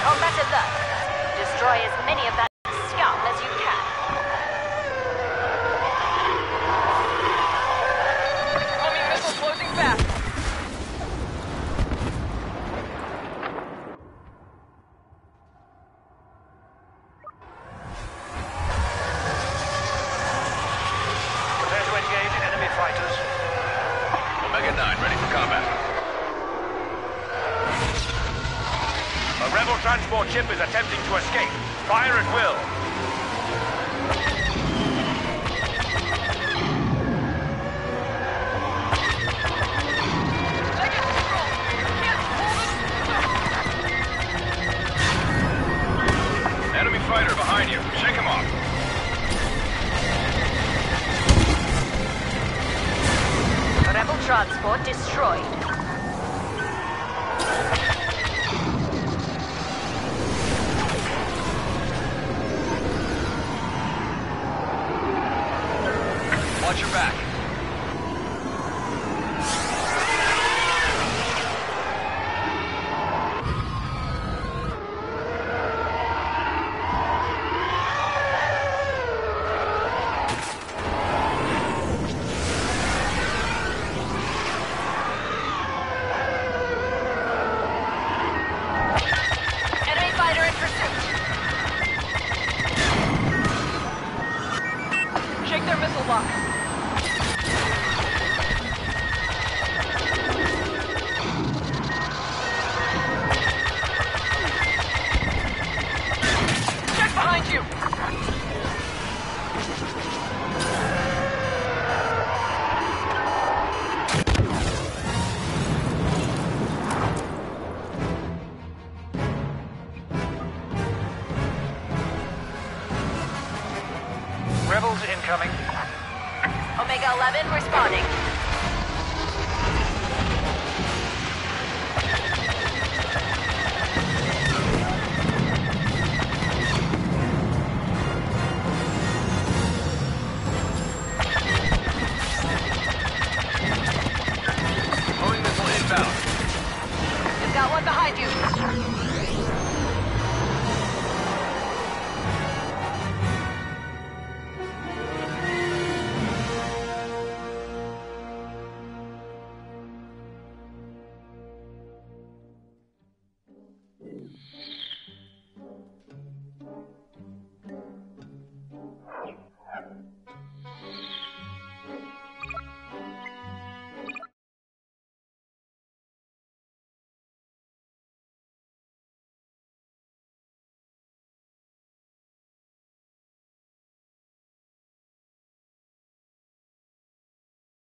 Combat alert. Destroy as many of that scum as you can. Homing missile closing fast. Prepare to engage enemy fighters. Omega 9, ready for combat. A rebel transport ship is attempting to escape. Fire at will. Second control. Can't hold it. Enemy fighter behind you. Shake him off. Rebel transport destroyed. Watch your back. Enemy fighter in pursuit. Shake their missile lock. Check behind you. Rebels incoming. Omega 11 responding. Homing missile inbound. You've got one behind you.